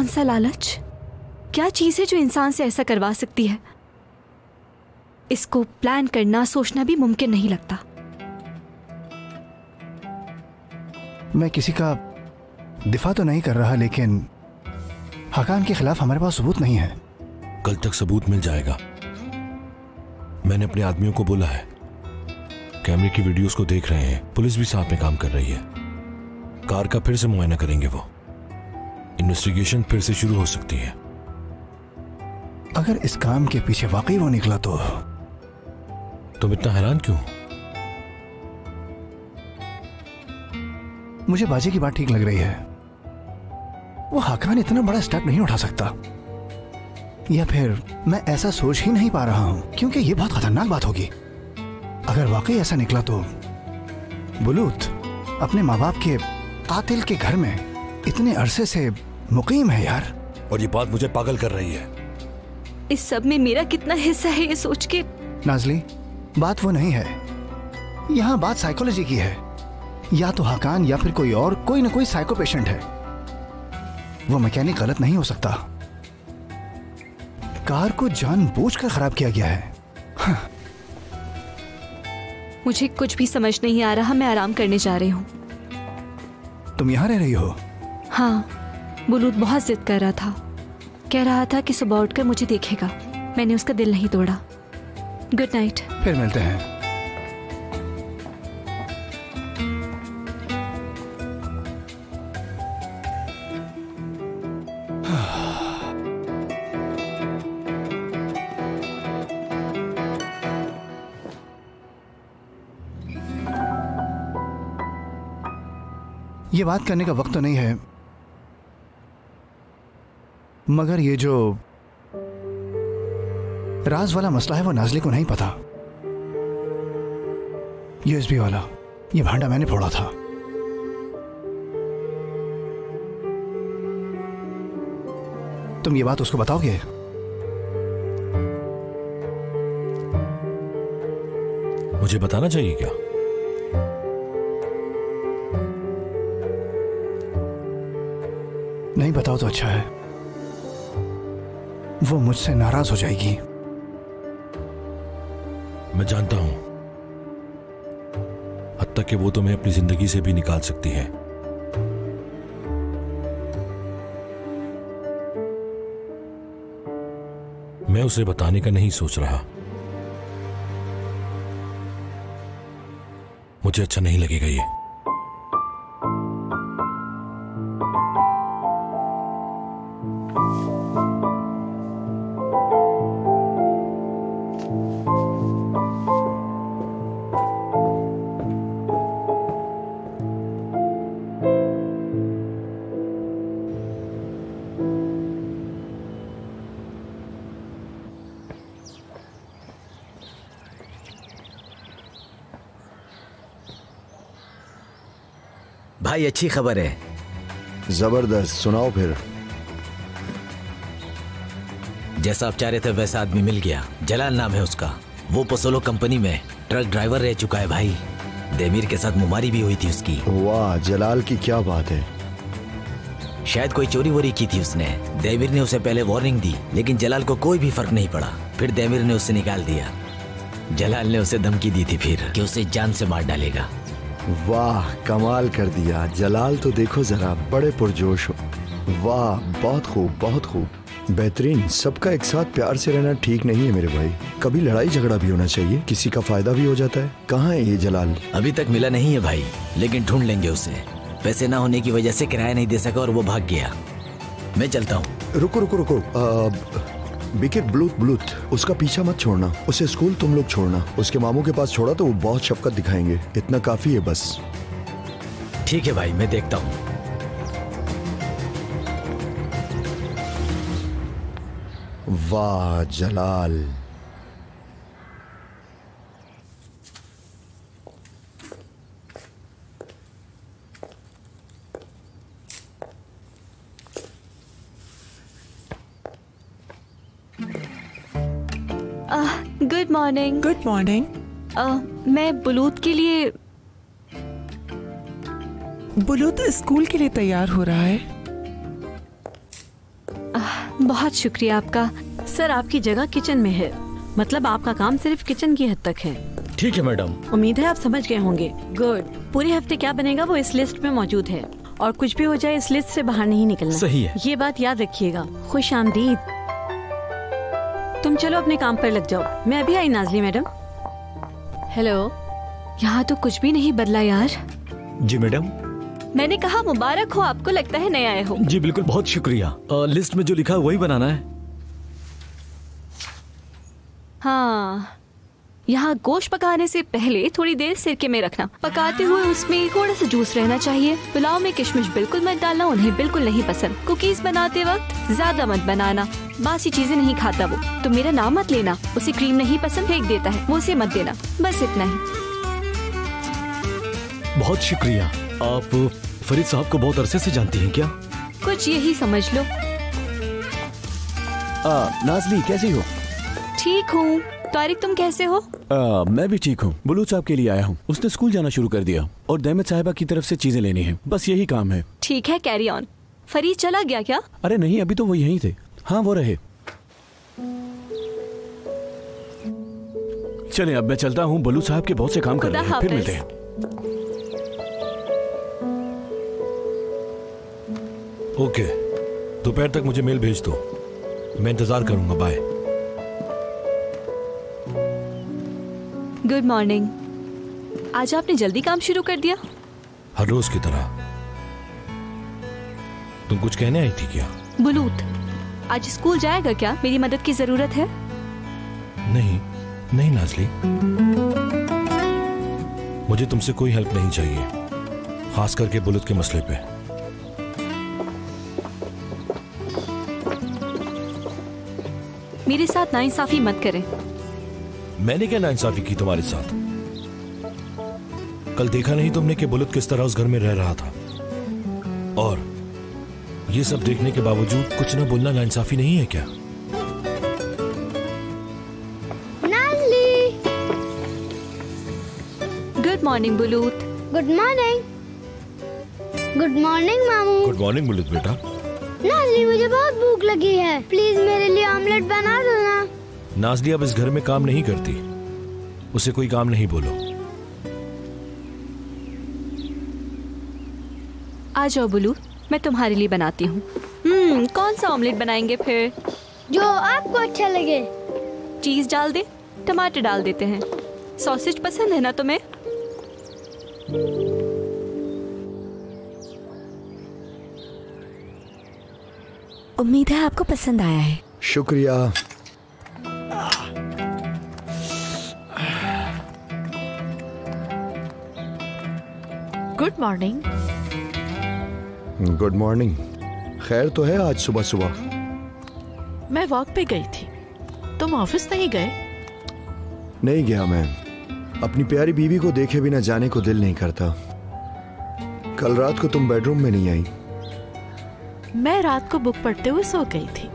कौन सा लालच, क्या चीज है जो इंसान से ऐसा करवा सकती है? इसको प्लान करना, सोचना भी मुमकिन नहीं लगता। मैं किसी का दिफा तो नहीं कर रहा, लेकिन हकान के खिलाफ हमारे पास सबूत नहीं है। कल तक सबूत मिल जाएगा। मैंने अपने आदमियों को बोला है, कैमरे की वीडियोस को देख रहे हैं। पुलिस भी साथ में काम कर रही है। कार का फिर से मुआयना करेंगे वो। इन्वेस्टिगेशन फिर से शुरू हो सकती है। अगर इस काम के पीछे वाकई वो निकला तो तुम इतना हैरान क्यों? मुझे बाजी की बात ठीक लग रही है। वो हकान इतना बड़ा स्टेप नहीं उठा सकता, या फिर मैं ऐसा सोच ही नहीं पा रहा हूं, क्योंकि ये बहुत खतरनाक बात होगी। अगर वाकई ऐसा निकला तो बुलूत अपने माँ बाप के कातिल के घर में इतने अरसे से मुकीम है यार। और ये बात मुझे पागल कर रही है। इस सब में मेरा कितना हिस्सा है ये सोच के। नाज़ली, बात वो नहीं है, यहाँ बात साइकोलॉजी की है। या तो हकान या फिर कोई और, कोई ना कोई साइको पेशेंट है। वो मैकेनिक गलत नहीं हो सकता। कार को जानबूझकर खराब किया गया है। हाँ। मुझे कुछ भी समझ नहीं आ रहा। मैं आराम करने जा रही हूँ। तुम यहाँ रह रही हो? हाँ, बुलूत बहुत जिद कर रहा था। कह रहा था कि सुबह उठकर मुझे देखेगा। मैंने उसका दिल नहीं तोड़ा। Good night. फिर मिलते हैं। ये बात करने का वक्त तो नहीं है, मगर ये जो राज वाला मसला है वो नाज़ली को नहीं पता। यूएसबी वाला ये भांडा मैंने फोड़ा था। तुम ये बात उसको बताओगे? मुझे बताना चाहिए क्या? नहीं बताओ तो अच्छा है। वो मुझसे नाराज हो जाएगी। मैं जानता हूं, हद तक कि वो तुम्हें अपनी जिंदगी से भी निकाल सकती है। मैं उसे बताने का नहीं सोच रहा। मुझे अच्छा नहीं लगेगा ये। भाई अच्छी खबर है। जबरदस्त, सुनाओ फिर। जैसा आप चाह रहे थे वैसा आदमी मिल गया। जलाल नाम है उसका। वो पोसोलो कंपनी में ट्रक ड्राइवर रह चुका है भाई। देमीर के साथ मुमारी भी हुई थी उसकी। वाह, जलाल की क्या बात है। शायद कोई चोरी वोरी की थी उसने। देमीर ने उसे पहले वार्निंग दी, लेकिन जलाल को कोई भी फर्क नहीं पड़ा। फिर देमीर ने उसे निकाल दिया। जलाल ने उसे धमकी दी थी फिर कि उसे जान से मार डालेगा। वाह, कमाल कर दिया। जलाल तो देखो जरा, बड़े पुरजोश हो। वाह, बहुत खूब, बहुत खूब, बेहतरीन। सबका एक साथ प्यार से रहना ठीक नहीं है मेरे भाई। कभी लड़ाई झगड़ा भी होना चाहिए, किसी का फायदा भी हो जाता है। कहाँ है ये जलाल? अभी तक मिला नहीं है भाई, लेकिन ढूंढ लेंगे उसे। पैसे ना होने की वजह से किराया नहीं दे सका और वो भाग गया। मैं चलता हूँ। रुको रुको रुको, बिके ब्लूथ, उसका पीछा मत छोड़ना। उसे स्कूल तुम लोग छोड़ना। उसके मामू के पास छोड़ा तो वो बहुत शफकत दिखाएंगे। इतना काफी है बस। ठीक है भाई, मैं देखता हूँ। वाह Jalal. Good morning. Good morning. मैं बुलूत के लिए। बुलूत स्कूल के लिए तैयार हो रहा है। बहुत शुक्रिया आपका। सर आपकी जगह किचन में है, मतलब आपका काम सिर्फ किचन की हद तक है। ठीक है मैडम। उम्मीद है आप समझ गए होंगे। गुड। पूरे हफ्ते क्या बनेगा वो इस लिस्ट में मौजूद है, और कुछ भी हो जाए इस लिस्ट से बाहर नहीं निकलना। सही है। ये बात याद रखिएगा। खुश आमदीद। तुम चलो अपने काम पर लग जाओ। मैं अभी आई नाज़ली मैडम। हेलो। यहाँ तो कुछ भी नहीं बदला यार। जी मैडम। मैंने कहा मुबारक हो, आपको लगता है नए आए हो। जी बिल्कुल, बहुत शुक्रिया। लिस्ट में जो लिखा है वही बनाना है। हाँ, यहाँ गोश्त पकाने से पहले थोड़ी देर सिरके में रखना। पकाते हुए उसमें थोड़ा सा जूस रहना चाहिए। पुलाव में किशमिश बिल्कुल मत डालना, उन्हें बिल्कुल नहीं पसंद। कुकीज बनाते वक्त ज्यादा मत बनाना, बासी चीजें नहीं खाता वो। तो मेरा नाम मत लेना, उसे क्रीम नहीं पसंद, फेंक देता है, वो उसे मत देना। बस इतना ही। बहुत शुक्रिया। आप फरीद साहब को बहुत अरसे से जानती हैं क्या? कुछ यही समझ लो। नाज़ली कैसी हो? ठीक हूँ। तारिक तुम कैसे हो? मैं भी ठीक हूँ। बुलूत साहब के लिए आया हूँ। उसने स्कूल जाना शुरू कर दिया और दहमत साहिबा की तरफ से चीजें लेनी है, बस यही काम है। ठीक है, कैरी ऑन। फरीद चला गया क्या? अरे नहीं, अभी तो वो यहीं थे। हाँ वो रहे। चले अब मैं चलता हूँ, बुलूत साहब के बहुत से काम कर रहे हैं, फिर मिलते हैं। ओके, दोपहर तक मुझे मेल भेज दो, मैं इंतजार करूंगा। बाय। Good morning. आज आपने जल्दी काम शुरू कर दिया। हर रोज की तरह। तुम कुछ कहने आई थी क्या? बुलूत आज स्कूल जाएगा क्या? मेरी मदद की जरूरत है। नहीं नहीं नाज़ली, मुझे तुमसे कोई हेल्प नहीं चाहिए, खास करके बुलूत के मसले पे। मेरे साथ नाइंसाफी मत करें। मैंने क्या नाइंसाफी की तुम्हारे साथ? कल देखा नहीं तुमने कि बुलूत किस तरह उस घर में रह रहा था? और ये सब देखने के बावजूद कुछ ना बोलना नाइंसाफी नहीं है क्या? Nazli. Good morning Bulut. Good morning. Good morning मामू। गुड मॉर्निंग बुलूत बेटा। नाज़ली मुझे बहुत भूख लगी है, प्लीज मेरे लिए ऑमलेट बना दो ना। नाज़ली अब इस घर में काम नहीं करती, उसे कोई काम नहीं बोलो। आ जाओ बुलू, मैं तुम्हारे लिए बनाती हूँ। कौन सा ऑमलेट बनाएंगे फिर? जो आपको अच्छा लगे। चीज डाल दे, टमाटर डाल देते हैं। सॉसेज पसंद है ना तुम्हें? उम्मीद है आपको पसंद आया है। शुक्रिया। Good morning. Good morning. खैर तो है आज सुबह सुबह? मैं वॉक पे गई थी। तुम ऑफिस नहीं गए? नहीं गया मैं। अपनी प्यारी बीवी को देखे बिना जाने को दिल नहीं करता। कल रात को तुम बेडरूम में नहीं आई। मैं रात को बुक पढ़ते हुए सो गई थी।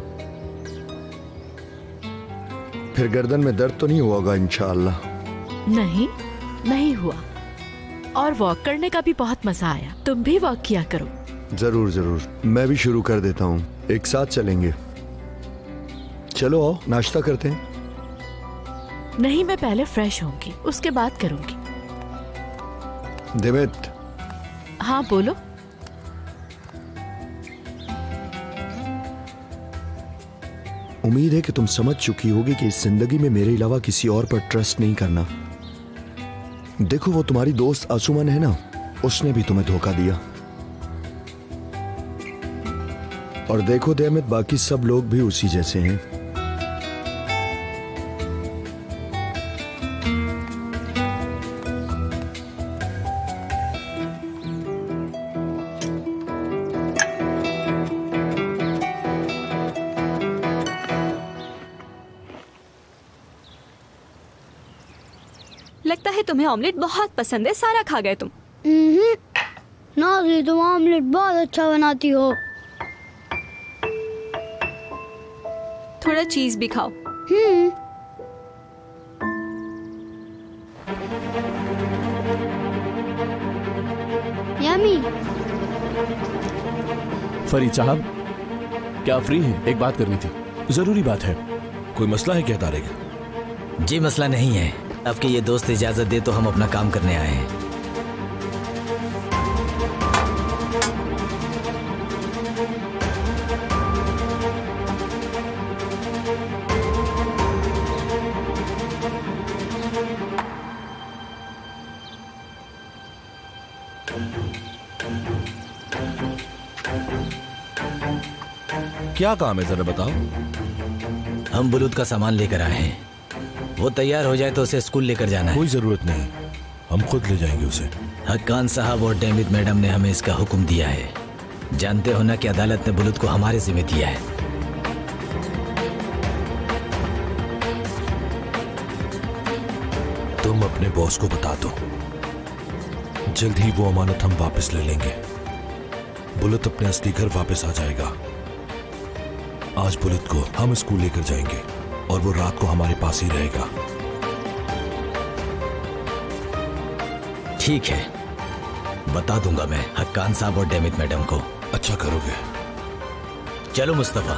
फिर गर्दन में दर्द तो नहीं हुआ होगा इंशाअल्लाह? नहीं, नहीं हुआ। और वॉक करने का भी बहुत मजा आया। तुम भी वॉक किया करो। जरूर जरूर, मैं भी शुरू कर देता हूँ। एक साथ चलेंगे। चलो आओ नाश्ता करते हैं। नहीं, मैं पहले फ्रेश होंगी, उसके बाद करूंगी। देवेत। हाँ बोलो। उम्मीद है कि तुम समझ चुकी होगी कि इस जिंदगी में मेरे अलावा किसी और पर ट्रस्ट नहीं करना। देखो वो तुम्हारी दोस्त आसुमन है ना, उसने भी तुम्हें धोखा दिया। और देखो देमित, बाकी सब लोग भी उसी जैसे हैं। लगता है तुम्हें ऑमलेट बहुत पसंद है, सारा खा गए तुम। नाज़ली तुम ऑमलेट बहुत अच्छा बनाती हो। थोड़ा चीज भी खाओ। यम्मी। फरीद साहब, क्या फ्री हैं? एक बात करनी थी, जरूरी बात है। कोई मसला है क्या तारिक? जी मसला नहीं है, आपके ये दोस्त इजाजत दे तो हम अपना काम करने आए हैं। क्या काम है जरा बताओ। हम बुलूद का सामान लेकर आए हैं, वो तैयार हो जाए तो उसे स्कूल लेकर जाना है। कोई जरूरत नहीं, हम खुद ले जाएंगे उसे। हक्कान साहब और डेमित मैडम ने हमें इसका हुक्म दिया है। जानते हो ना कि अदालत ने बुलूद को हमारे जिम्मे दिया है। तुम अपने बॉस को बता दो, जल्द ही वो अमानत हम वापस ले लेंगे। बुलूद अपने असली घर वापस आ जाएगा। आज बुलूद को हम स्कूल लेकर जाएंगे और वो रात को हमारे पास ही रहेगा। ठीक है, बता दूंगा मैं हक्कान साहब और डेमित मैडम को। अच्छा करोगे। चलो मुस्तफा।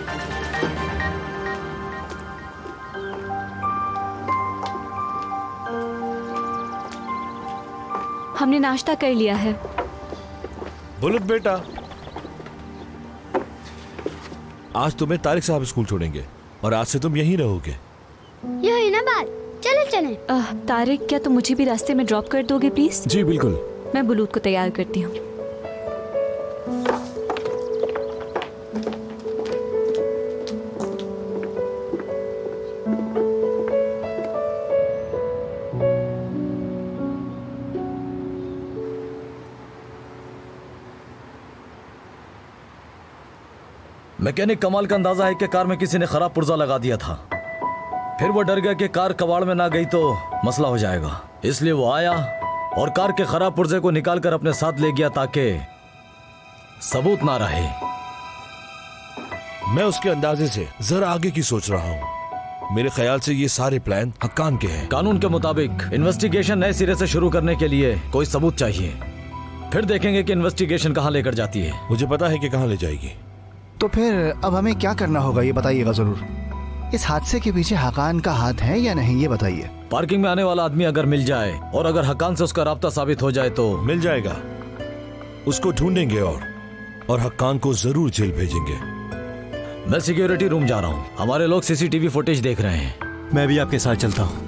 हमने नाश्ता कर लिया है। बुलूद बेटा, आज तुम्हें तारिक साहब स्कूल छोड़ेंगे और आज से तुम यहीं रहोगे। यही ना बात, चले चले। तारिक, क्या तुम मुझे भी रास्ते में ड्रॉप कर दोगे प्लीज? जी बिल्कुल। मैं बुलूद को तैयार करती हूँ। मैकेनिक कमाल का अंदाजा है कि कार में किसी ने खराब पुर्जा लगा दिया था। फिर वो डर गया कि कार कबाड़ में ना गई तो मसला हो जाएगा, इसलिए वो आया और कार के खराब पुर्जे को निकालकर अपने साथ ले गया ताकि सबूत ना रहे। मैं उसके अंदाजे से जरा आगे की सोच रहा हूँ। मेरे ख्याल से ये सारे प्लान हक्कान के हैं। कानून के मुताबिक इन्वेस्टिगेशन नए सिरे से शुरू करने के लिए कोई सबूत चाहिए, फिर देखेंगे कि इन्वेस्टिगेशन कहाँ लेकर जाती है। मुझे पता है कि कहाँ ले जाएगी। तो फिर अब हमें क्या करना होगा ये बताइएगा जरूर। इस हादसे के पीछे हक्कान का हाथ है या नहीं ये बताइए। पार्किंग में आने वाला आदमी अगर मिल जाए और अगर हक्कान से उसका राब्ता साबित हो जाए तो मिल जाएगा। उसको ढूंढेंगे और हक्कान को जरूर जेल भेजेंगे। मैं सिक्योरिटी रूम जा रहा हूँ, हमारे लोग सीसीटीवी फुटेज देख रहे हैं। मैं भी आपके साथ चलता हूँ।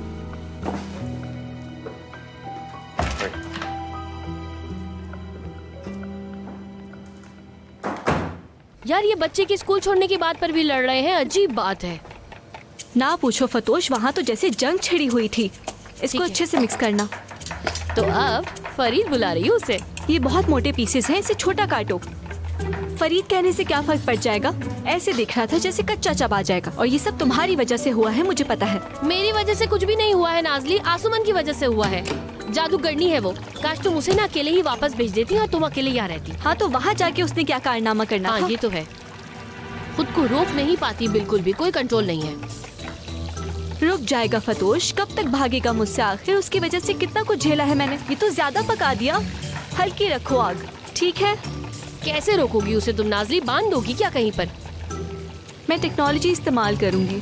यार, ये बच्चे की स्कूल छोड़ने की बात पर भी लड़ रहे हैं, अजीब बात है। ना पूछो फतोश, वहाँ तो जैसे जंग छिड़ी हुई थी। इसको अच्छे से मिक्स करना। तो अब फरीद बुला रही हूँ उसे। ये बहुत मोटे पीसेस हैं, इसे छोटा काटो। फरीद कहने से क्या फर्क पड़ जाएगा? ऐसे दिख रहा था जैसे कच्चा चबा जाएगा। और ये सब तुम्हारी वजह से हुआ है, मुझे पता है। मेरी वजह से कुछ भी नहीं हुआ है नाजली, आसुमन की वजह से हुआ है। जादूगरनी है वो। काश तुम उसे ना अकेले ही वापस भेज देती और तुम अकेले यहाँ रहती। हाँ, तो वहाँ जाके उसने क्या कारनामा करना था? ये तो है, खुद को रोक नहीं पाती, बिल्कुल भी कोई कंट्रोल नहीं है। रुक जाएगा फतोश, कब तक भागेगा मुझसे? आखिर उसकी वजह से कितना कुछ झेला है मैंने। ये तो ज्यादा पका दिया। हल्की रखो आग, ठीक है? कैसे रोकोगी उसे तुम नाजली? बांध दोगी क्या कहीं पर? मैं टेक्नोलॉजी इस्तेमाल करूंगी।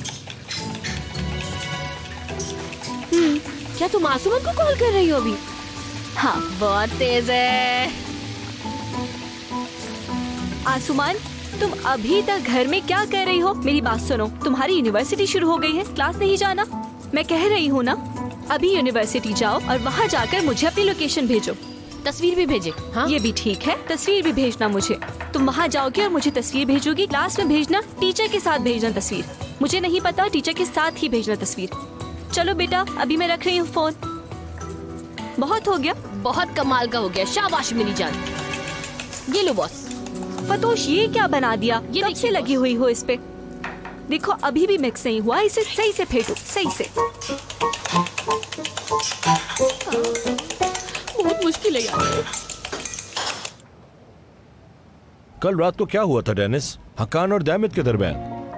क्या तुम आसुमन को कॉल कर रही हो अभी? हाँ, बहुत तेज है। आसुमान, तुम अभी तक घर में क्या कर रही हो? मेरी बात सुनो, तुम्हारी यूनिवर्सिटी शुरू हो गई है, क्लास नहीं जाना? मैं कह रही हूँ ना, अभी यूनिवर्सिटी जाओ और वहाँ जाकर मुझे अपनी लोकेशन भेजो। तस्वीर भी भेजे? हाँ, ये भी ठीक है, तस्वीर भी भेजना मुझे। तुम वहाँ जाओगी और मुझे तस्वीर भेजोगी। क्लास में भेजना, टीचर के साथ भेजना तस्वीर। मुझे नहीं पता, टीचर के साथ ही भेजना तस्वीर। चलो बेटा, अभी मैं रख रही हूँ फोन। बहुत हो गया, बहुत कमाल का हो गया। शाबाश मेरी जान। ये लो बॉस। फतोश, ये क्या बना दिया? ये कब से लगी हुई हो इस पे? देखो अभी भी मिक्स नहीं हुआ, इसे सही से फेंटो, सही से। बहुत मुश्किल है यार। कल रात को क्या हुआ था डेनिस, हक्कान और दैमित के दरमियान?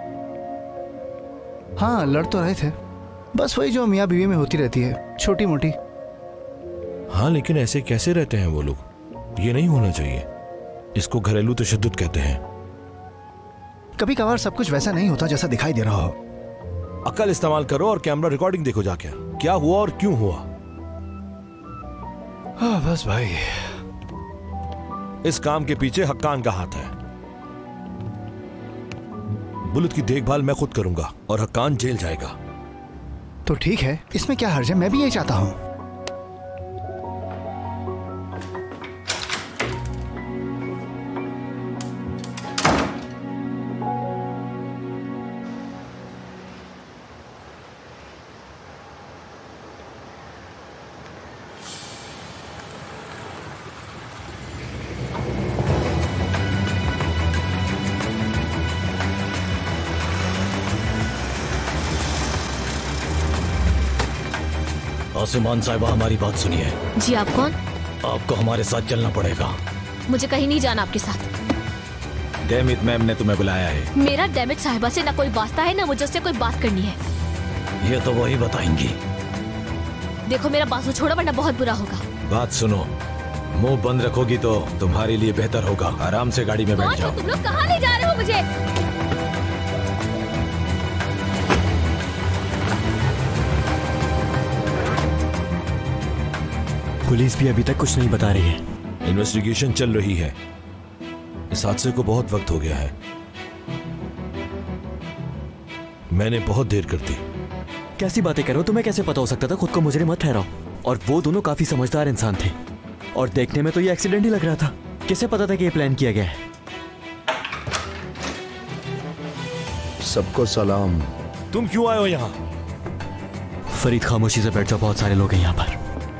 हाँ, लड़ तो रहे थे, बस वही जो मियाँ बीवी में होती रहती है, छोटी मोटी। हाँ, लेकिन ऐसे कैसे रहते हैं वो लोग? ये नहीं होना चाहिए। इसको घरेलू तशद्दुद कहते हैं। कभी कभार सब कुछ वैसा नहीं होता जैसा दिखाई दे रहा हो। अकल इस्तेमाल करो और कैमरा रिकॉर्डिंग देखो जाके, क्या हुआ और क्यों हुआ। हाँ बस भाई, इस काम के पीछे हक्कान का हाथ है। बुलुत की देखभाल मैं खुद करूंगा और हक्कान जेल जाएगा। तो ठीक है, इसमें क्या हर्ज है, मैं भी यही चाहता हूं। आसुमान साहिबा, हमारी बात सुनिए। जी आप कौन? आपको हमारे साथ चलना पड़ेगा। मुझे कहीं नहीं जाना आपके साथ। डेमित मैम ने तुम्हें बुलाया है। मेरा डेमित साहिबा से ना कोई वास्ता है, ना मुझे उससे कोई बात करनी है। ये तो वही बताएंगी। देखो मेरा बाजू छोड़ो वरना बहुत बुरा होगा। बात सुनो, मुंह बंद रखोगी तो तुम्हारे लिए बेहतर होगा। आराम से गाड़ी में बैठ जाओ। तुम लोग कहाँ ले जा रहे हो मुझे? पुलिस भी अभी तक कुछ नहीं बता रही है। इन्वेस्टिगेशन चल रही है। इस हादसे को बहुत वक्त हो गया है। मैंने बहुत देर कर दी। कैसी बातें करो, तुम्हें कैसे पता हो सकता था? खुद को मुजरिम मत ठहराओ। और वो दोनों काफी समझदार इंसान थे और देखने में तो ये एक्सीडेंट ही लग रहा था। किसे पता था कि ये प्लान किया गया है? सबको सलाम। तुम क्यों आए हो यहाँ? फरीद, खामोशी से बैठ जाओ, बहुत सारे लोग हैं यहाँ पर।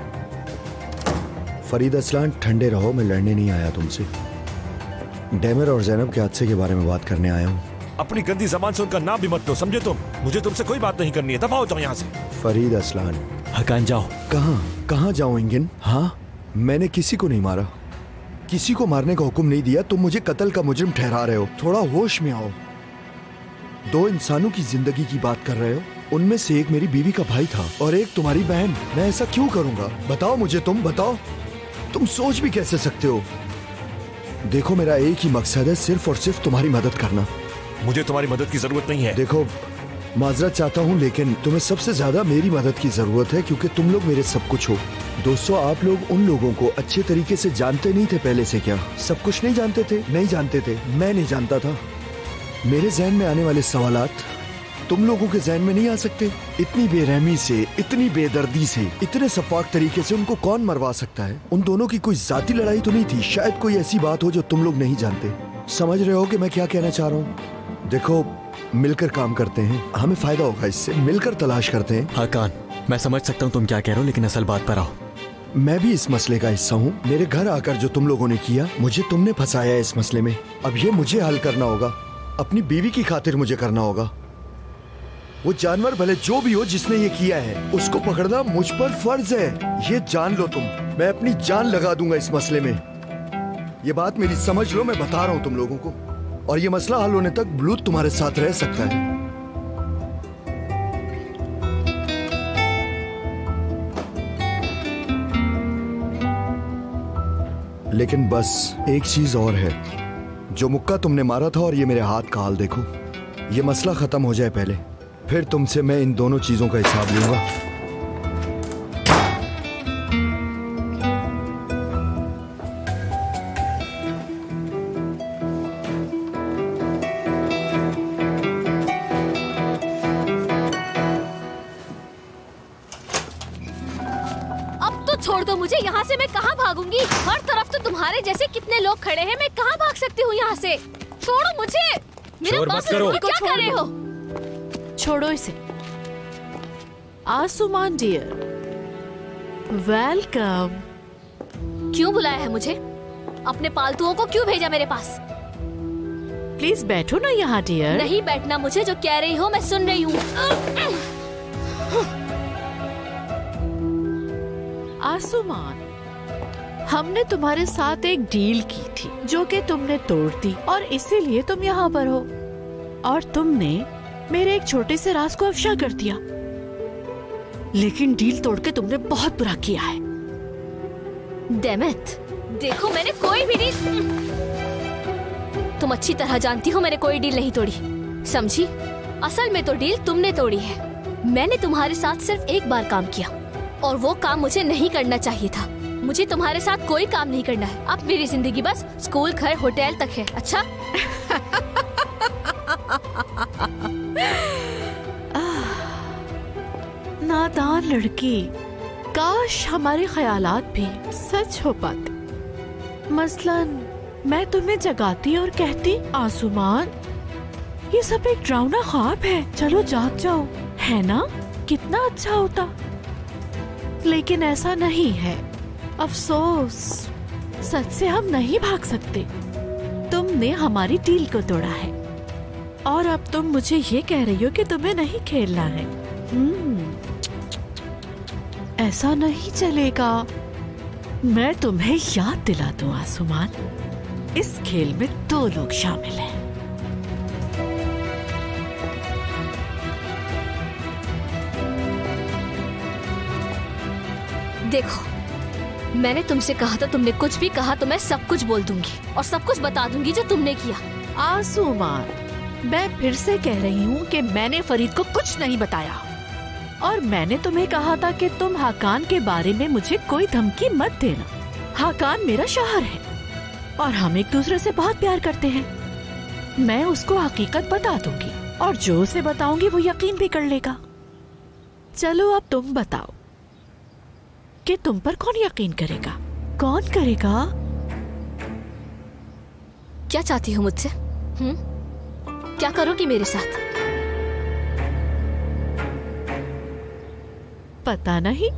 फरीद असलान, ठंडे रहो, मैं लड़ने नहीं आया तुमसे। डेमर और जैनब के हादसे के बारे में बात करने आया हूँ। अपनी गंदी जबान से उनका नाम भी मत लो, समझे तुम? मुझे तुमसे कोई बात नहीं करनी है, दफा हो जाओ यहाँ से। फरीद असलान। हकान जाओ। कहाँ जाऊँ इंगिन? हाँ, मैंने किसी को नहीं मारा, किसी को मारने का हुक्म नहीं दिया। तुम मुझे कत्ल का मुजरिम ठहरा रहे हो। थोड़ा होश में आओ। 2 इंसानों की जिंदगी की बात कर रहे हो। उनमें से एक मेरी बीवी का भाई था और एक तुम्हारी बहन। मैं ऐसा क्यों करूंगा? बताओ मुझे, तुम बताओ। तुम सोच भी कैसे सकते हो? देखो, मेरा एक ही मकसद है, सिर्फ और सिर्फ तुम्हारी मदद करना। मुझे तुम्हारी मदद की जरूरत नहीं है। देखो, माजरत चाहता हूँ लेकिन तुम्हें सबसे ज्यादा मेरी मदद की जरूरत है, क्योंकि तुम लोग मेरे सब कुछ हो। दोस्तों, आप लोग उन लोगों को अच्छे तरीके से जानते नहीं थे पहले से। क्या सब कुछ नहीं जानते थे? नहीं जानते थे, मैं नहीं जानता था। मेरे जहन में आने वाले सवालात तुम लोगों के जहन में नहीं आ सकते। इतनी बेरहमी से, इतनी बेदर्दी से, इतने सफाक तरीके से उनको कौन मरवा सकता है? उन दोनों की कोई जाती लड़ाई तो नहीं थी। शायद कोई ऐसी बात हो जो तुम लोग नहीं जानते। समझ रहे हो कि मैं क्या कहना चाह रहा हूँ? देखो, मिलकर काम करते हैं, हमें फायदा होगा इससे। मिलकर तलाश करते हैं। हकान, मैं समझ सकता हूँ तुम क्या कह रहे हो, लेकिन असल बात पर आओ। मैं भी इस मसले का हिस्सा हूँ। मेरे घर आकर जो तुम लोगों ने किया, मुझे तुमने फंसाया है इस मसले में। अब ये मुझे हल करना होगा। अपनी बीवी की खातिर मुझे करना होगा। वो जानवर भले जो भी हो जिसने ये किया है, उसको पकड़ना मुझ पर फर्ज है। ये जान लो तुम, मैं अपनी जान लगा दूंगा इस मसले में। ये बात मेरी समझ लो, मैं बता रहा हूँ तुम लोगों को। और ये मसला हल होने तक ब्लूथ तुम्हारे साथ रह सकता है। लेकिन बस एक चीज और है। जो मुक्का तुमने मारा था और ये मेरे हाथ का हाल देखो। ये मसला खत्म हो जाए पहले, फिर तुमसे मैं इन दोनों चीजों का हिसाब लूंगा। अब तो छोड़ दो मुझे, यहाँ से मैं कहाँ भागूंगी? हर तरफ तो तुम्हारे जैसे कितने लोग खड़े हैं, मैं कहाँ भाग सकती हूँ यहाँ से? छोड़ो मुझे। मेरे शोर मत करो। क्या कर रहे हो? छोड़ो इसे। Asuman dear, welcome. क्यों बुलाया है मुझे? अपने पालतुओं को क्यों भेजा मेरे पास? प्लीज बैठो ना यहाँ डियर। नहीं बैठना मुझे, जो कह रही हो मैं सुन रही हूँ। आसुमान, हमने तुम्हारे साथ एक डील की थी जो कि तुमने तोड़ दी और इसीलिए तुम यहाँ पर हो। और तुमने मेरे एक छोटे से राज को अफशा कर दिया। लेकिन डील तोड़ के तुमने बहुत बुरा किया है। डेमिट, देखो मैंने कोई भी नहीं। तुम अच्छी तरह जानती हो मैंने कोई डील नहीं तोड़ी, समझी? असल में तो डील तुमने तोड़ी है। मैंने तुम्हारे साथ सिर्फ एक बार काम किया और वो काम मुझे नहीं करना चाहिए था। मुझे तुम्हारे साथ कोई काम नहीं करना है। अब मेरी जिंदगी बस स्कूल, घर, होटल तक है। अच्छा? नादान लड़की, काश हमारे ख्यालात भी सच हो पाते। मसलन मैं तुम्हें जगाती और कहती, आसुमान ये सब एक डरावना ख्वाब है, चलो जाग जाओ, है ना? कितना अच्छा होता। लेकिन ऐसा नहीं है, अफसोस। सच से हम नहीं भाग सकते। तुमने हमारी डील को तोड़ा है और अब तुम मुझे ये कह रही हो कि तुम्हें नहीं खेलना है। ऐसा नहीं चलेगा। मैं तुम्हें याद दिला दूं आसुमान, इस खेल में 2 लोग शामिल हैं। देखो, मैंने तुमसे कहा था, तुमने कुछ भी कहा तो मैं सब कुछ बोल दूंगी और सब कुछ बता दूंगी जो तुमने किया। आसुमान, मैं फिर से कह रही हूँ कि मैंने फरीद को कुछ नहीं बताया और मैंने तुम्हें कहा था कि तुम हाकान के बारे में मुझे कोई धमकी मत देना। हाकान मेरा शौहर है और हम एक दूसरे से बहुत प्यार करते हैं। मैं उसको हकीकत बता दूंगी और जो उसे बताऊंगी वो यकीन भी कर लेगा। चलो अब तुम बताओ कि तुम पर कौन यकीन करेगा? कौन करेगा? क्या चाहती हो मुझसे? क्या करोगी मेरे साथ? पता नहीं,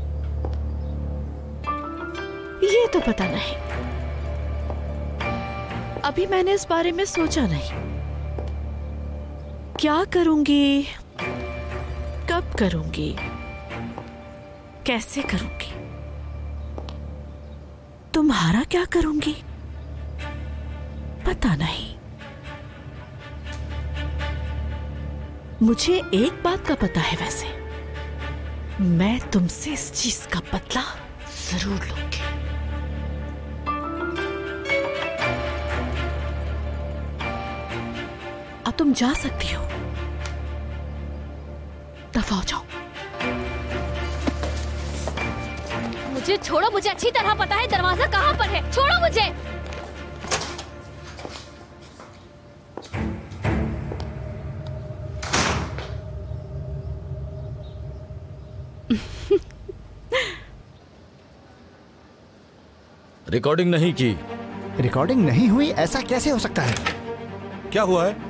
ये तो पता नहीं। अभी मैंने इस बारे में सोचा नहीं। क्या करूंगी, कब करूंगी, कैसे करूंगी, तुम्हारा क्या करूंगी, पता नहीं। मुझे एक बात का पता है वैसे, मैं तुमसे इस चीज का बदला जरूर लूंगी। अब तुम जा सकती हो, दफा हो जाओ। मुझे छोड़ो, मुझे अच्छी तरह पता है दरवाजा कहाँ पर है। छोड़ो मुझे। रिकॉर्डिंग नहीं की। रिकॉर्डिंग नहीं हुई? ऐसा कैसे हो सकता है? क्या हुआ है?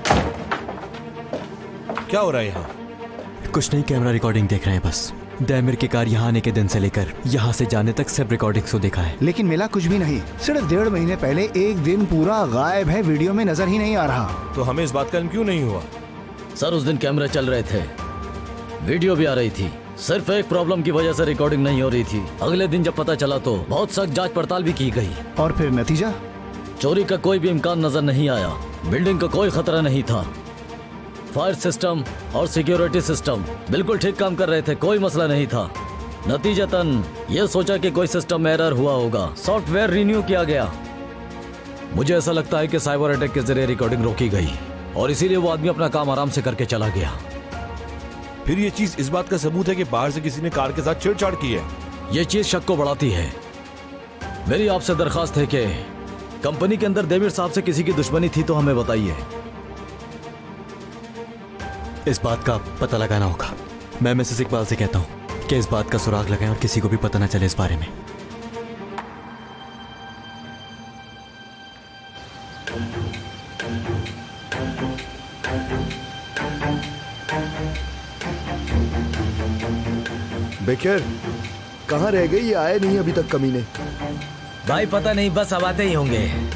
क्या हो रहा है यहाँ? कुछ नहीं, कैमरा रिकॉर्डिंग देख रहे हैं बस। दैमिर की कार यहाँ आने के दिन से लेकर यहाँ से जाने तक सब रिकॉर्डिंग्स को देखा है। लेकिन मिला कुछ भी नहीं। सिर्फ 1.5 महीने पहले एक दिन पूरा गायब है, वीडियो में नजर ही नहीं आ रहा। तो हमें इस बात का इल्म क्यों नहीं हुआ? सर उस दिन कैमरे चल रहे थे, वीडियो भी आ रही थी, सिर्फ एक प्रॉब्लम की वजह से रिकॉर्डिंग नहीं हो रही थी। अगले दिन जब पता चला तो बहुत सख्त जांच पड़ताल भी की गई। और फिर नतीजा? चोरी का कोई भी इम्कान नजर नहीं आया, बिल्डिंग का कोई खतरा नहीं था, फायर सिस्टम और सिक्योरिटी सिस्टम बिल्कुल ठीक काम कर रहे थे, कोई मसला नहीं था। नतीजतन ये सोचा कि कोई सिस्टम में एरर हुआ होगा, सॉफ्टवेयर रिन्यू किया गया। मुझे ऐसा लगता है कि साइबर अटैक के जरिए रिकॉर्डिंग रोकी गई और इसीलिए वो आदमी अपना काम आराम से करके चला गया। फिर ये चीज इस बात का सबूत है कि बाहर से किसी ने कार के साथ छेड़छाड़ की है। ये चीज शक को बढ़ाती है। मेरी आपसे दरखास्त है कि कंपनी के अंदर देमिर साहब से किसी की दुश्मनी थी तो हमें बताइए। इस बात का पता लगाना होगा। मैं मिसेस इकबाल से कहता हूँ कि इस बात का सुराग लगाएं और किसी को भी पता न चले इस बारे में। बेकर, कहाँ रह गई? ये आए नहीं अभी तक कमीने। भाई पता नहीं, बस अब आते ही होंगे।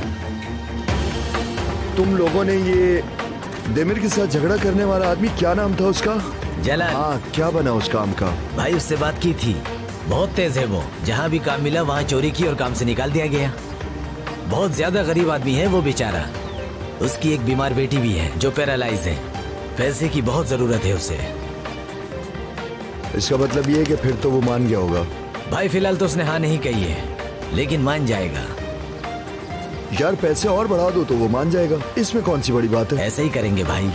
तुम लोगों ने ये देमिर के साथ झगड़ा करने वाला आदमी, क्या नाम था उसका? जलाल। हाँ, क्या बना उस काम का? भाई उससे बात की थी, बहुत तेज है वो। जहाँ भी काम मिला वहाँ चोरी की और काम से निकाल दिया गया। बहुत ज्यादा गरीब आदमी है वो बेचारा। उसकी एक बीमार बेटी भी है जो पैरालाइज है। पैसे की बहुत जरूरत है उसे। इसका मतलब ये है कि फिर तो वो मान गया होगा। भाई फिलहाल तो उसने हाँ नहीं कही है, लेकिन मान जाएगा। यार पैसे और बढ़ा दो तो वो मान जाएगा, इसमें कौन सी बड़ी बात है। ऐसे ही करेंगे भाई।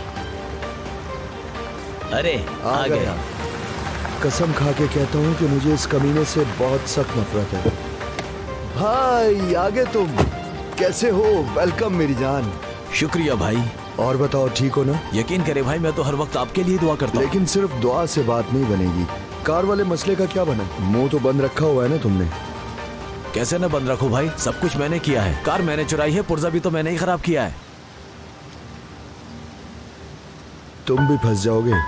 अरे आ गया। कसम खा के कहता हूँ कि मुझे इस कमीने से बहुत सख्त नफरत है। भाई आगे तुम कैसे हो? वेलकम मेरी जान। शुक्रिया भाई। और बताओ ठीक हो ना? यकीन करे भाई, मैं तो हर वक्त आपके लिए दुआ करता हूँ। लेकिन सिर्फ दुआ से बात नहीं बनेगी। कार वाले मसले का क्या बना? मुंह तो बंद रखा हुआ है ना तुमने। कैसे न बंद रखो भाई, सब कुछ मैंने किया है। कार मैंने चुराई है, पुर्जा भी तो मैंने ही खराब किया है। तुम भी फंस जाओगे।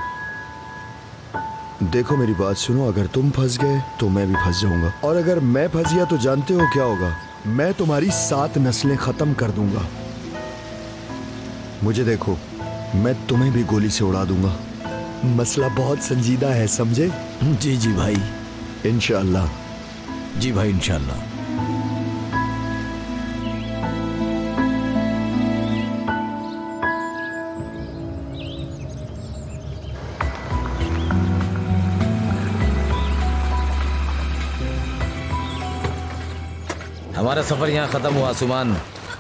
देखो मेरी बात सुनो, अगर तुम फंस गए तो मैं भी फंस जाऊंगा, और अगर मैं फंस गया तो जानते हो क्या होगा? मैं तुम्हारी 7 नस्लें खत्म कर दूंगा। मुझे देखो, मैं तुम्हें भी गोली से उड़ा दूंगा। मसला बहुत संजीदा है, समझे? जी जी भाई। इंशाअल्लाह। जी भाई इंशाअल्लाह। हमारा सफर यहाँ खत्म हुआ सुमान।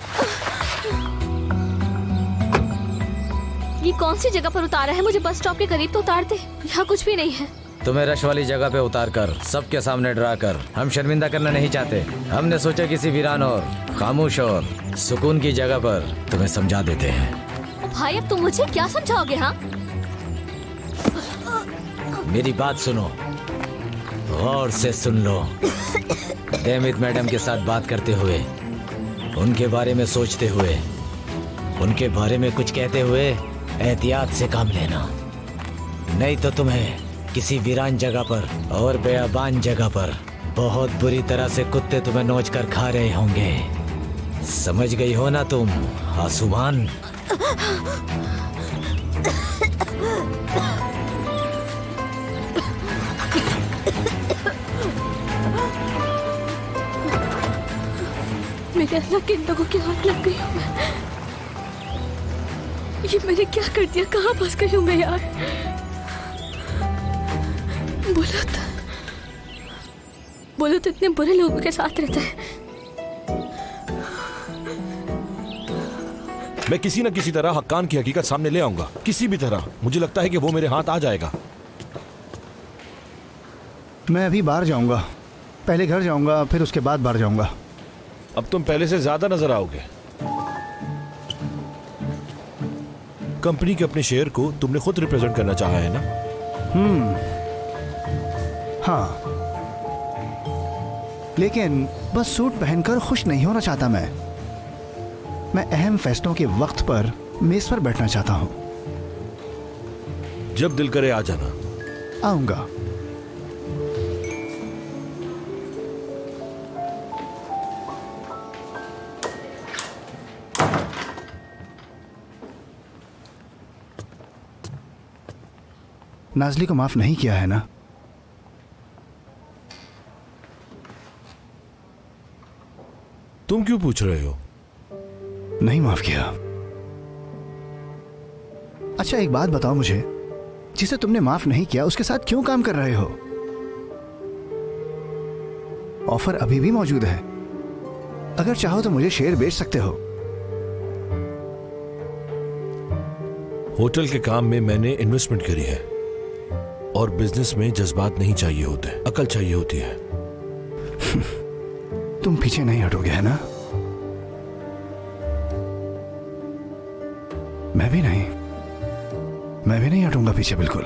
ये कौन सी जगह पर उतारा है? मुझे बस स्टॉप के करीब तो उतार दे, यहाँ कुछ भी नहीं है। तुम्हें रश वाली जगह पे उतार कर, सबके सामने डरा कर हम शर्मिंदा करना नहीं चाहते। हमने सोचा किसी वीरान और खामोश और सुकून की जगह पर तुम्हें समझा देते हैं। भाई अब तुम मुझे क्या समझाओगे? हाँ मेरी बात सुनो, गौर से सुन लो। डेमित मैडम के साथ बात करते हुए, उनके बारे में सोचते हुए, उनके बारे में कुछ कहते हुए एहतियात से काम लेना, नहीं तो तुम्हें किसी वीरान जगह पर और बेअबान जगह पर बहुत बुरी तरह से कुत्ते तुम्हें नोच कर खा रहे होंगे। समझ गई हो ना तुम आसुमान? मेरे अल्लाह के लोगों के हाथ लग गई हूँ मैं। ये मैंने क्या कर दिया? कहाँ फंस गई हूँ मैं यार? बोलो तो इतने बुरे लोगों के साथ रहता है। मैं किसी न किसी तरह हक्कान की हकीकत सामने ले आऊंगा, किसी भी तरह। मुझे लगता है कि वो मेरे हाथ आ जाएगा। मैं अभी बाहर जाऊंगा, पहले घर जाऊंगा, फिर उसके बाद बाहर जाऊंगा। अब तुम पहले से ज्यादा नजर आओगे। कंपनी के अपने शेयर को तुमने खुद रिप्रेजेंट करना चाहा है ना? हाँ, लेकिन बस सूट पहनकर खुश नहीं होना चाहता मैं अहम फैसलों के वक्त पर मेज पर बैठना चाहता हूं। जब दिल करे आ जाना। आऊंगा। नाज़ली को माफ नहीं किया है ना? तुम क्यों पूछ रहे हो? नहीं माफ किया। अच्छा एक बात बताओ मुझे, जिसे तुमने माफ नहीं किया उसके साथ क्यों काम कर रहे हो? ऑफर अभी भी मौजूद है, अगर चाहो तो मुझे शेयर बेच सकते हो। होटल के काम में मैंने इन्वेस्टमेंट करी है, और बिजनेस में जज्बात नहीं चाहिए होते, अकल चाहिए होती है। तुम पीछे नहीं हटोगे है ना? मैं भी नहीं हटूंगा पीछे, बिल्कुल।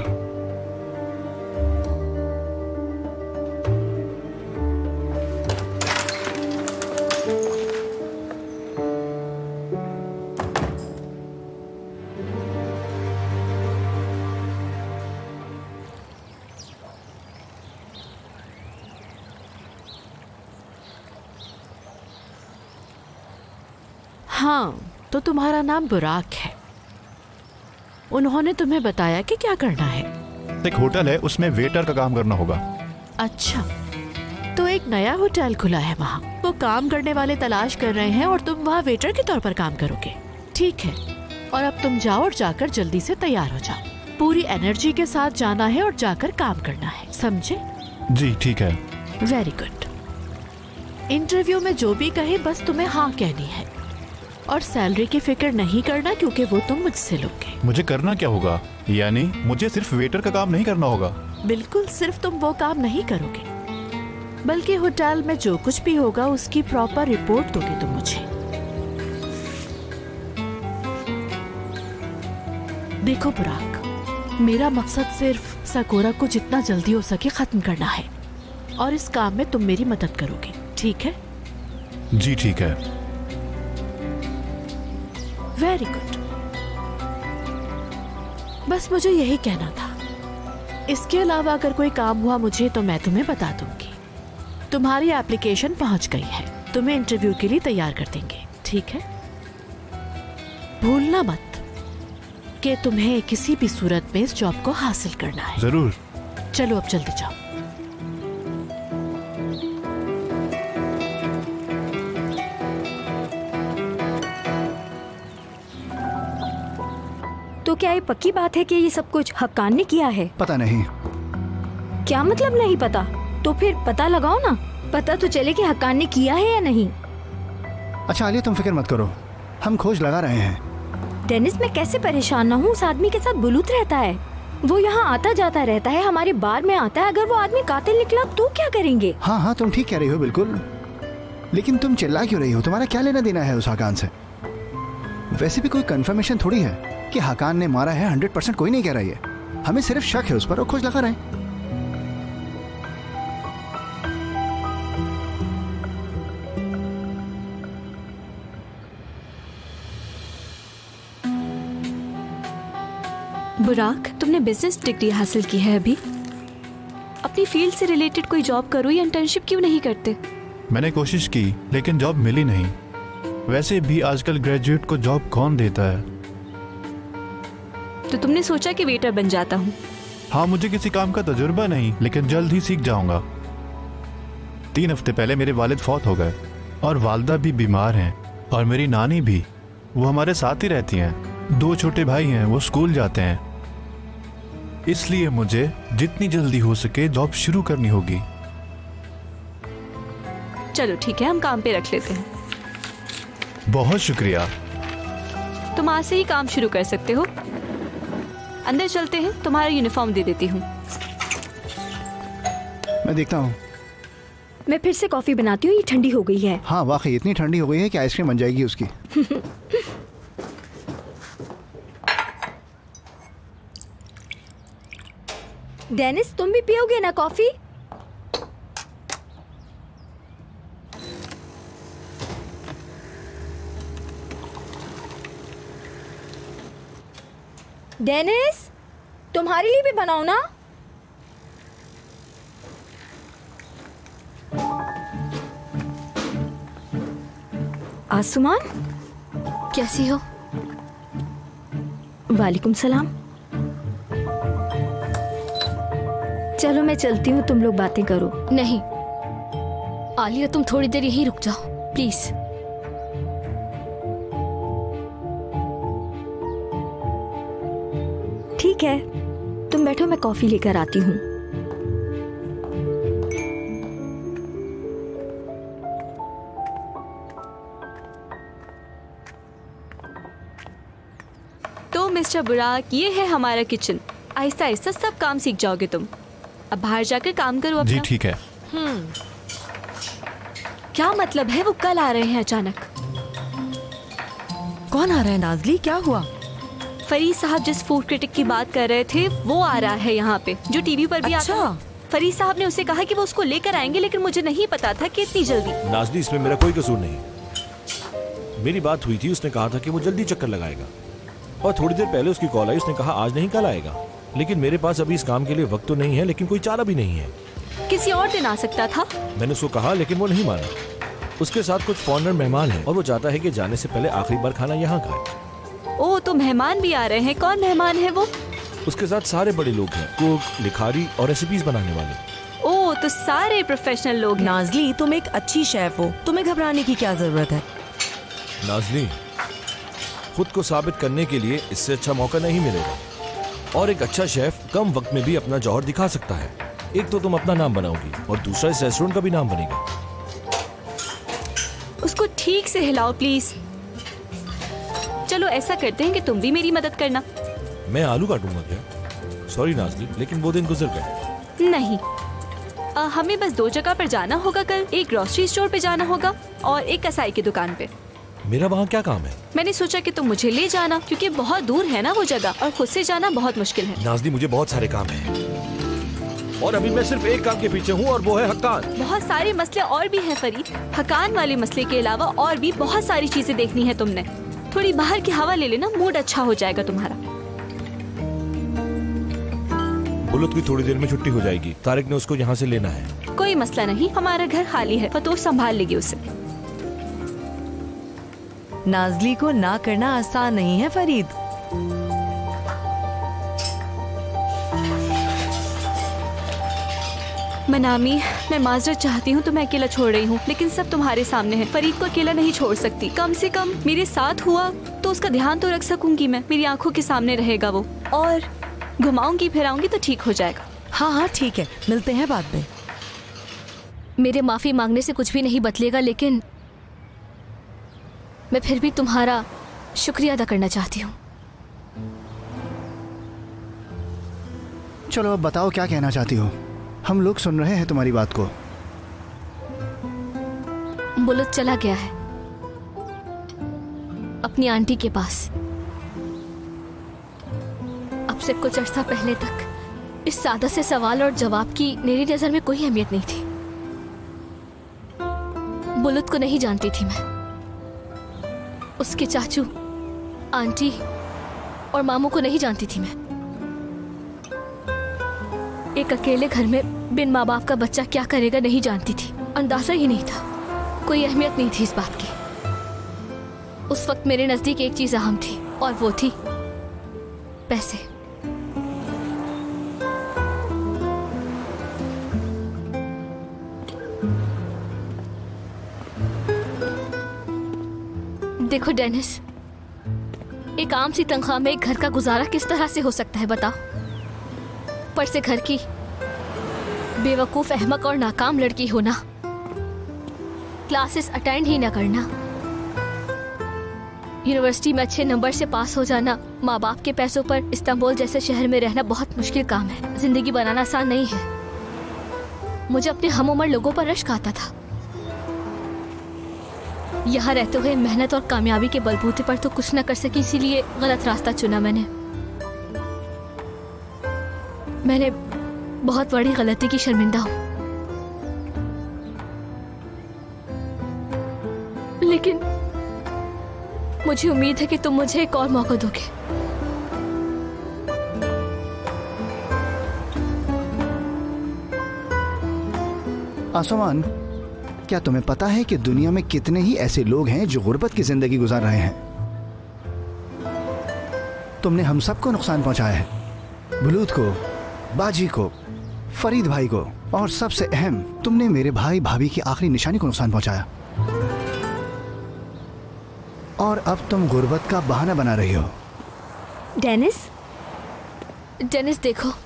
हाँ, तो तुम्हारा नाम बुराक है। उन्होंने तुम्हें बताया कि क्या करना है? एक होटल है, उसमें वेटर का काम करना होगा। अच्छा, तो एक नया होटल खुला है वहाँ, वो काम करने वाले तलाश कर रहे हैं और तुम वहाँ वेटर के तौर पर काम करोगे। ठीक है, और अब तुम जाओ और जाकर जल्दी से तैयार हो जाओ। पूरी एनर्जी के साथ जाना है और जाकर काम करना है, समझे? जी ठीक है। Very good. इंटरव्यू में जो भी कहे बस तुम्हें हाँ कहनी है, और सैलरी की फिक्र नहीं करना क्योंकि वो तुम मुझसे लोगे। मुझे करना क्या होगा? यानी मुझे सिर्फ वेटर का काम नहीं करना होगा? बिल्कुल, सिर्फ तुम वो काम नहीं करोगे बल्कि होटल में जो कुछ भी होगा उसकी प्रॉपर रिपोर्ट दोगे तुम मुझे। देखो बुराक, मेरा मकसद सिर्फ सकोरा को जितना जल्दी हो सके खत्म करना है और इस काम में तुम मेरी मदद करोगे, ठीक है? जी ठीक है। Very good. बस मुझे यही कहना था। इसके अलावा अगर कोई काम हुआ मुझे तो मैं तुम्हें बता दूंगी। तुम्हारी एप्लीकेशन पहुंच गई है, तुम्हें इंटरव्यू के लिए तैयार कर देंगे, ठीक है? भूलना मत कि तुम्हें किसी भी सूरत में इस जॉब को हासिल करना है। जरूर। चलो अब जल्दी जाओ। तो क्या ये पक्की बात है कि ये सब कुछ हक्कान ने किया है? पता नहीं। क्या मतलब नहीं पता? तो फिर पता लगाओ ना, पता तो चले कि हक्कान ने किया है या नहीं। अच्छा आलिया तुम फिक्र मत करो, हम खोज लगा रहे हैं। डेनिस, मैं कैसे परेशान ना हूँ? उस आदमी के साथ बुलूत रहता है, वो यहाँ आता जाता रहता है, हमारे बार में आता है। अगर वो आदमी कातिल निकला तो क्या करेंगे? हाँ हाँ तुम ठीक कह रही हो बिल्कुल, लेकिन तुम चिल्ला क्यों रही हो? तुम्हारा क्या लेना देना है उस हकान से? वैसे भी कोई कंफर्मेशन थोड़ी है कि हकान ने मारा है। 100% कोई नहीं कह रहा है, हमें सिर्फ शक है उस पर और खोज लगा रहे हैं। बुराक, तुमने बिजनेस डिग्री हासिल की है अभी, अपनी फील्ड से रिलेटेड कोई जॉब करो या इंटर्नशिप क्यों नहीं करते? मैंने कोशिश की लेकिन जॉब मिली नहीं। वैसे भी आजकल ग्रेजुएट को जॉब कौन देता है? तो तुमने सोचा कि वेटर बन जाता हूँ? हाँ, मुझे किसी काम का तजुर्बा नहीं, लेकिन जल्द ही सीख जाऊंगा। 3 हफ्ते पहले मेरे वालिद फौत हो गए और वालदा भी बीमार हैं और मेरी नानी भी, वो हमारे साथ ही रहती हैं। 2 छोटे भाई हैं, वो स्कूल जाते हैं। इसलिए मुझे जितनी जल्दी हो सके जॉब शुरू करनी होगी। चलो ठीक है, हम काम पे रख लेते हैं। बहुत शुक्रिया। तुम आज से ही काम शुरू कर सकते हो। अंदर चलते हैं, तुम्हारा यूनिफॉर्म दे देती हूँ। मैं देखता हूँ। मैं फिर से कॉफी बनाती हूँ, ये ठंडी हो गई है। हाँ वाकई इतनी ठंडी हो गई है कि आइसक्रीम बन जाएगी उसकी। डेनिस, तुम भी पियोगे ना कॉफी? डेनिस, तुम्हारे लिए भी बनाओ ना। आसमान, कैसी हो? वालेकुम सलाम। चलो मैं चलती हूँ, तुम लोग बातें करो। नहीं आलिया, तुम थोड़ी देर यहीं रुक जाओ प्लीज। ठीक है, तुम बैठो, मैं कॉफी लेकर आती हूँ। तो मिस्टर बुराक, ये है हमारा किचन। आहिस्ता आहिस्ता सब काम सीख जाओगे तुम। अब बाहर जाकर काम करो अपना। जी ठीक है। क्या मतलब है? वो कल आ रहे हैं अचानक। कौन आ रहा है नाज़ली, क्या हुआ? फरीद साहब जिस फूड क्रिटिक की बात कर रहे थे वो आ रहा है यहाँ पे, जो टीवी पर भी आता है। फरीद साहब ने उसे कहा कि वो उसको लेकर आएंगे, लेकिन मुझे नहीं पता था कि इतनी जल्दी। नाज़ली, इसमें मेरा कोई कसूर नहीं। मेरी बात हुई थी, उसने कहा था कि वो जल्दी चक्कर लगाएगा और थोड़ी देर पहले उसकी कॉल आई, उसने कहा आज नहीं कल आएगा। लेकिन मेरे पास अभी इस काम के लिए वक्त तो नहीं है, लेकिन कोई चारा भी नहीं है। किसी और दिन आ सकता था। मैंने उसको कहा लेकिन वो नहीं माना। उसके साथ कुछ फॉरेनर मेहमान हैं और वो चाहता है कि जाने से पहले आखिरी बार खाना यहाँ खाए। ओह, तो मेहमान भी आ रहे हैं। कौन मेहमान है वो? उसके साथ सारे बड़े लोग हैं, कुक, लिखारी और रेसिपीज बनाने वाले। ओह, तो सारे प्रोफेशनल लोग। नाज़ली, तुम एक अच्छी शेफ हो, तुम्हें घबराने की क्या जरूरत है? नाज़ली, खुद को साबित करने के लिए इससे अच्छा मौका नहीं मिलेगा। और एक अच्छा शेफ कम वक्त में भी अपना जौहर दिखा सकता है। एक तो तुम अपना नाम बनाओगी और दूसरा इस रेस्टोरेंट का भी नाम बनेगा। उसको ठीक से हिलाओ प्लीज। चलो ऐसा करते हैं कि तुम भी मेरी मदद करना। मैं आलू काटूंगा क्या? सॉरी नाज़ली, लेकिन वो दिन गुजर गए। नहीं, हमें बस 2 जगह पर जाना होगा कल। एक ग्रोसरी स्टोर पे जाना होगा और एक कसाई की दुकान पे। मेरा वहाँ क्या काम है? मैंने सोचा कि तुम मुझे ले जाना, क्योंकि बहुत दूर है ना वो जगह और खुद से जाना बहुत मुश्किल है। नाज़ली, मुझे बहुत सारे काम हैं और अभी मैं सिर्फ एक काम के पीछे हूँ और वो है हक्कान। बहुत सारे मसले और भी हैं फरीद। हक्कान वाले मसले के अलावा और भी बहुत सारी चीजें देखनी है तुमने। थोड़ी बाहर की हवा ले लेना, मूड अच्छा हो जाएगा तुम्हारा। बुलुत की थोड़ी देर में छुट्टी हो जाएगी। तारिक ने उसको यहाँ से लेना है। कोई मसला नहीं, हमारा घर खाली है, फतूह संभाल लेगी उसे। नाज़ली को ना करना आसान नहीं है फरीद। मनामी, मैं माजरत चाहती हूँ, तो मैं अकेला छोड़ रही हूँ, लेकिन सब तुम्हारे सामने है। फरीद को अकेला नहीं छोड़ सकती। कम से कम मेरे साथ हुआ तो उसका ध्यान तो रख सकूंगी मैं। मेरी आंखों के सामने रहेगा वो, और घुमाऊंगी फिराऊंगी तो ठीक हो जाएगा। हाँ हाँ ठीक है, मिलते हैं बाद में। मेरे माफी मांगने से कुछ भी नहीं बदलेगा, लेकिन मैं फिर भी तुम्हारा शुक्रिया अदा करना चाहती हूँ। चलो अब बताओ क्या कहना चाहती हो? हम लोग सुन रहे हैं तुम्हारी बात को। बुलुत चला गया है अपनी आंटी के पास। अब से कुछ अर्सा पहले तक इस सादा से सवाल और जवाब की मेरी नजर में कोई अहमियत नहीं थी। बुलुत को नहीं जानती थी मैं। उसके चाचू, आंटी और मामू को नहीं जानती थी मैं। एक अकेले घर में बिन माँ बाप का बच्चा क्या करेगा नहीं जानती थी। अंदाजा ही नहीं था, कोई अहमियत नहीं थी इस बात की। उस वक्त मेरे नजदीक एक चीज अहम थी और वो थी पैसे। देखो डेनिस, एक आम सी तनख्वाह में एक घर का गुजारा किस तरह से हो सकता है बताओ? पर से घर की बेवकूफ, अहमक और नाकाम लड़की होना, क्लासेस अटेंड ही ना करना, यूनिवर्सिटी में अच्छे नंबर से पास हो जाना, माँ बाप के पैसों पर इस्तांबुल जैसे शहर में रहना बहुत मुश्किल काम है। जिंदगी बनाना आसान नहीं है। मुझे अपने हम उम्र लोगों पर रश्क आता था। यहाँ रहते हुए मेहनत और कामयाबी के बलबूते पर तो कुछ न कर सकी, इसीलिए गलत रास्ता चुना मैंने बहुत बड़ी गलती की शर्मिंदा हूं। लेकिन मुझे उम्मीद है कि तुम मुझे एक और मौका दोगे। आसमान, क्या तुम्हें पता है कि दुनिया में कितने ही ऐसे लोग हैं जो गुर्बत की जिंदगी गुजार रहे हैं? तुमने हम सबको नुकसान पहुंचाया है। बुलूत को, बाजी को, फरीद भाई को, और सबसे अहम, तुमने मेरे भाई भाभी की आखिरी निशानी को नुकसान पहुंचाया। और अब तुम गुर्बत का बहाना बना रही हो। डेनिस देखो,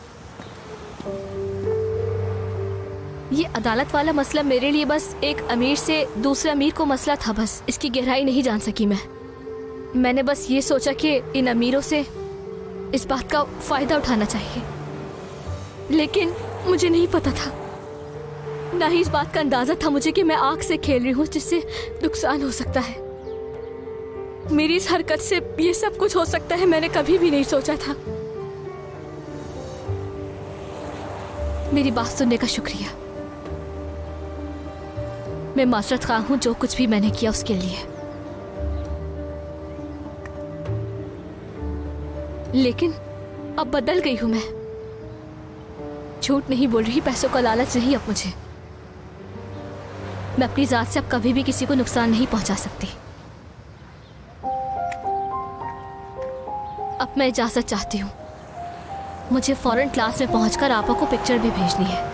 ये अदालत वाला मसला मेरे लिए बस एक अमीर से दूसरे अमीर को मसला था, बस इसकी गहराई नहीं जान सकी मैंने बस ये सोचा कि इन अमीरों से इस बात का फायदा उठाना चाहिए, लेकिन मुझे नहीं पता था, ना ही इस बात का अंदाजा था मुझे कि मैं आग से खेल रही हूँ जिससे नुकसान हो सकता है। मेरी इस हरकत से ये सब कुछ हो सकता है, मैंने कभी भी नहीं सोचा था। मेरी बात सुनने का शुक्रिया। मैं माजरत ख्वाह हूं जो कुछ भी मैंने किया उसके लिए, लेकिन अब बदल गई हूं मैं। झूठ नहीं बोल रही, पैसों का लालच नहीं अब मुझे। मैं अपनी जात से अब कभी भी किसी को नुकसान नहीं पहुंचा सकती। अब मैं इजाजत चाहती हूँ। मुझे फौरन क्लास में पहुंचकर आपा को पिक्चर भी भेजनी है।